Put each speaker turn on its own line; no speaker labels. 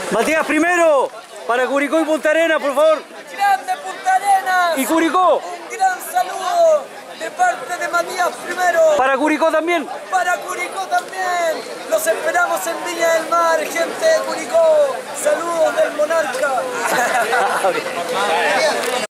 Matías primero, para Curicó y Punta Arenas, por favor.
¡Grande Punta Arenas!
¿Y Curicó?
Un gran saludo de parte de Matías primero.
¿Para Curicó también?
Para Curicó también. Los esperamos en Viña del Mar, gente.